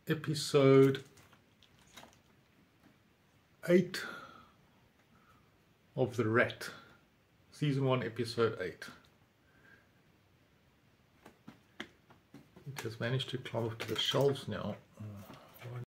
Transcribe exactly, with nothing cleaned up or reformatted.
episode eight of The Rat, season one, episode eight. It has managed to climb up to the shelves now.